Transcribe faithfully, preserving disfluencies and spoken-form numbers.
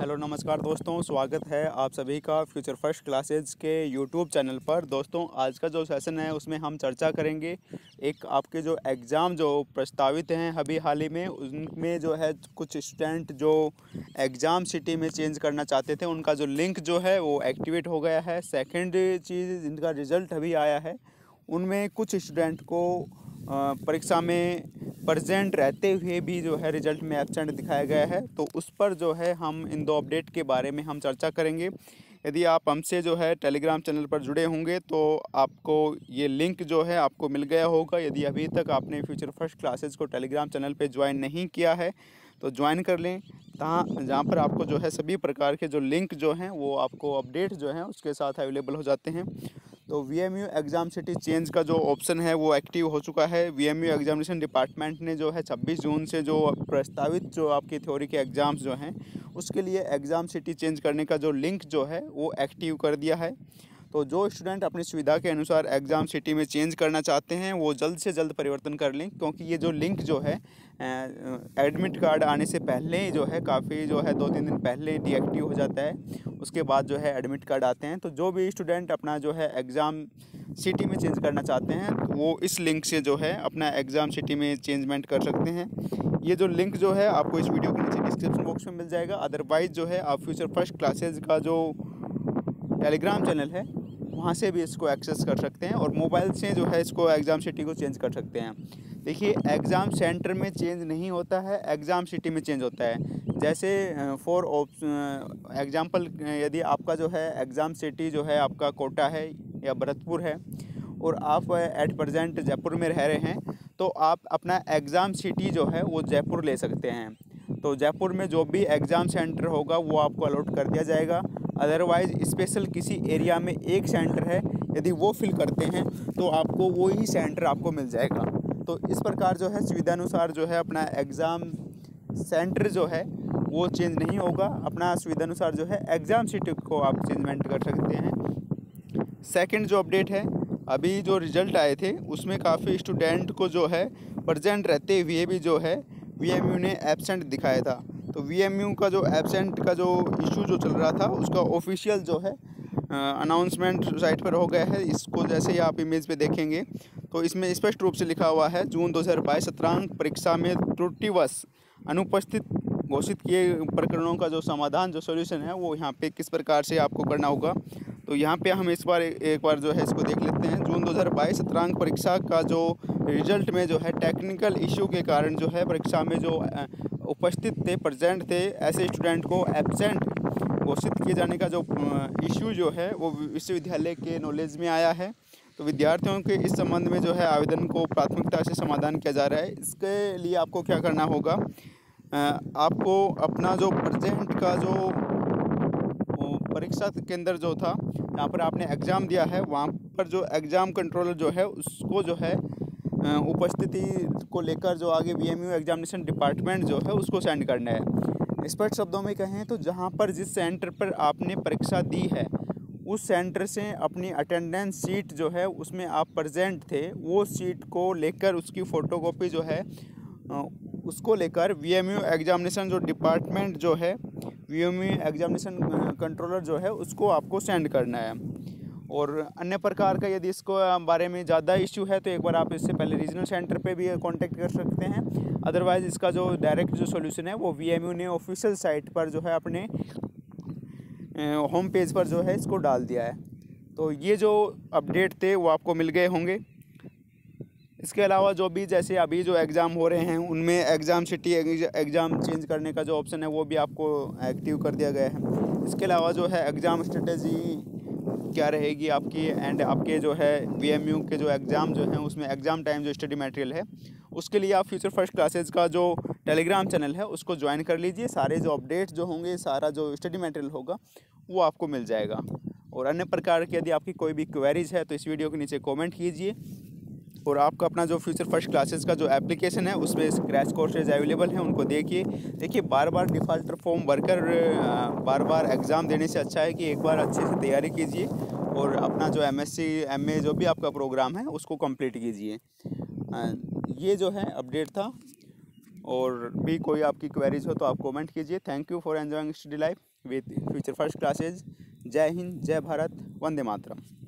Hello नमस्कार दोस्तों, स्वागत है आप सभी का फ्यूचर फर्स्ट क्लासेज के यूट्यूब चैनल पर। दोस्तों, आज का जो सेशन है उसमें हम चर्चा करेंगे एक आपके जो एग्ज़ाम जो प्रस्तावित हैं अभी हाल ही में, उनमें जो है कुछ स्टूडेंट जो एग्ज़ाम सिटी में चेंज करना चाहते थे, उनका जो लिंक जो है वो एक्टिवेट हो गया है। सेकंड चीज़, जिनका रिज़ल्ट अभी आया है उनमें कुछ स्टूडेंट को अ, परीक्षा में प्रेजेंट रहते हुए भी जो है रिजल्ट में एब्सेंट दिखाया गया है। तो उस पर जो है हम इन दो अपडेट के बारे में हम चर्चा करेंगे। यदि आप हमसे जो है टेलीग्राम चैनल पर जुड़े होंगे तो आपको ये लिंक जो है आपको मिल गया होगा। यदि अभी तक आपने फ्यूचर फर्स्ट क्लासेस को टेलीग्राम चैनल पे ज्वाइन नहीं किया है तो ज्वाइन कर लें, तहाँ जहाँ पर आपको जो है सभी प्रकार के जो लिंक जो हैं वो आपको अपडेट जो हैं उसके साथ अवेलेबल हो जाते हैं। तो V M U exam city change का जो ऑप्शन है वो एक्टिव हो चुका है। V M U examination department ने जो है छब्बीस जून से जो प्रस्तावित जो आपकी थ्योरी के एग्ज़ाम्स जो हैं उसके लिए एग्ज़ाम सिटी चेंज करने का जो लिंक जो है वो एक्टिव कर दिया है। तो जो स्टूडेंट अपनी सुविधा के अनुसार एग्ज़ाम सिटी में चेंज करना चाहते हैं वो जल्द से जल्द परिवर्तन कर लें, क्योंकि ये जो लिंक जो है एडमिट कार्ड आने से पहले ही जो है काफ़ी जो है दो तीन दिन पहले डीएक्टिव हो जाता है। उसके बाद जो है एडमिट कार्ड आते हैं। तो जो भी स्टूडेंट अपना जो है एग्ज़ाम सिटी में चेंज करना चाहते हैं तो वो इस लिंक से जो है अपना एग्ज़ाम सिटी में चेंजमेंट कर सकते हैं। ये जो लिंक जो है आपको इस वीडियो के नीचे डिस्क्रिप्शन बॉक्स में मिल जाएगा। अदरवाइज़ जो है आप फ्यूचर फर्स्ट क्लासेज का जो टेलीग्राम चैनल है वहाँ से भी इसको एक्सेस कर सकते हैं और मोबाइल से जो है इसको एग्ज़ाम सिटी को चेंज कर सकते हैं। देखिए, एग्ज़ाम सेंटर में चेंज नहीं होता है, एग्ज़ाम सिटी में चेंज होता है। जैसे फॉर एग्ज़ाम्पल, यदि आपका जो है एग्ज़ाम सिटी जो है आपका कोटा है या भरतपुर है और आप एट प्रेजेंट जयपुर में रह रहे हैं, तो आप अपना एग्ज़ाम सिटी जो है वो जयपुर ले सकते हैं। तो जयपुर में जो भी एग्ज़ाम सेंटर होगा वो आपको अलॉट कर दिया जाएगा। अदरवाइज़ स्पेशल किसी एरिया में एक सेंटर है, यदि वो फिल करते हैं तो आपको वो ही सेंटर आपको मिल जाएगा। तो इस प्रकार जो है सुविधानुसार जो है अपना एग्ज़ाम सेंटर जो है वो चेंज नहीं होगा। अपना सुविधानुसार जो है एग्ज़ाम सिटी को आप चेंजमेंट कर सकते हैं। सेकंड जो अपडेट है, अभी जो रिज़ल्ट आए थे उसमें काफ़ी स्टूडेंट को जो है प्रेजेंट रहते हुए भी जो है वी एम यू ने एब्सेंट दिखाया था। तो वी एम यू का जो एब्सेंट का जो इशू जो चल रहा था उसका ऑफिशियल जो है अनाउंसमेंट साइट पर हो गया है। इसको जैसे ही आप इमेज पे देखेंगे तो इसमें स्पष्ट रूप से लिखा हुआ है, जून दो हज़ार बाईस सत्रांक परीक्षा में त्रुटिवश अनुपस्थित घोषित किए प्रकरणों का जो समाधान जो सॉल्यूशन है वो यहाँ पे किस प्रकार से आपको करना होगा। तो यहाँ पे हम इस बार एक बार जो है इसको देख लेते हैं। जून दो हज़ार बाईस सत्रांक परीक्षा का जो रिजल्ट में जो है टेक्निकल इशू के कारण जो है परीक्षा में जो उपस्थित थे, प्रेजेंट थे, ऐसे स्टूडेंट को एब्सेंट घोषित किए जाने का जो इशू जो है वो विश्वविद्यालय के नॉलेज में आया है। तो विद्यार्थियों के इस संबंध में जो है आवेदन को प्राथमिकता से समाधान किया जा रहा है। इसके लिए आपको क्या करना होगा, आपको अपना जो प्रेजेंट का जो परीक्षा केंद्र जो था जहाँ पर आपने एग्ज़ाम दिया है वहाँ पर जो एग्ज़ाम कंट्रोलर जो है उसको जो है उपस्थिति को लेकर जो आगे V M U examination department जो है उसको सेंड करना है। स्पष्ट शब्दों में कहें तो जहाँ पर जिस सेंटर पर आपने परीक्षा दी है उस सेंटर से अपनी अटेंडेंस सीट जो है उसमें आप प्रेजेंट थे, वो सीट को लेकर उसकी फ़ोटोकॉपी जो है उसको लेकर वी एम यू एग्जामिनेशन जो डिपार्टमेंट जो है V M U examination controller जो है उसको आपको सेंड करना है। और अन्य प्रकार का यदि इसको बारे में ज़्यादा इश्यू है तो एक बार आप इससे पहले रीजनल सेंटर पे भी कांटेक्ट कर सकते हैं। अदरवाइज़ इसका जो डायरेक्ट जो सॉल्यूशन है वो वी एम यू ने ऑफिशियल साइट पर जो है अपने होम पेज पर जो है इसको डाल दिया है। तो ये जो अपडेट थे वो आपको मिल गए होंगे। इसके अलावा जो भी जैसे अभी जो एग्ज़ाम हो रहे हैं उनमें एग्ज़ाम सिटी एग्ज़ाम चेंज करने का जो ऑप्शन है वो भी आपको एक्टिव कर दिया गया है। इसके अलावा जो है एग्ज़ाम स्ट्रेटजी क्या रहेगी आपकी, एंड आपके जो है वी एम यू के जो एग्ज़ाम जो हैं उसमें एग्ज़ाम टाइम जो स्टडी मटेरियल है उसके लिए आप फ्यूचर फर्स्ट क्लासेज का जो टेलीग्राम चैनल है उसको ज्वाइन कर लीजिए। सारे जो अपडेट्स जो होंगे, सारा जो स्टडी मटेरियल होगा वो आपको मिल जाएगा। और अन्य प्रकार की यदि आपकी कोई भी क्वेरीज है तो इस वीडियो के नीचे कॉमेंट कीजिए। और आपका अपना जो फ्यूचर फर्स्ट क्लासेस का जो एप्लीकेशन है उसमें क्रैश कोर्सेज अवेलेबल हैं, उनको देखिए। देखिए, बार बार डिफ़ॉल्टर फॉर्म भरकर बार बार एग्ज़ाम देने से अच्छा है कि एक बार अच्छे से तैयारी कीजिए और अपना जो एमएससी एमए जो भी आपका प्रोग्राम है उसको कंप्लीट कीजिए। ये जो है अपडेट था। और भी कोई आपकी क्वेरीज हो तो आप कमेंट कीजिए। Thank you for enjoying study life with future first classes. जय हिंद, जय भारत, वंदे मातरम।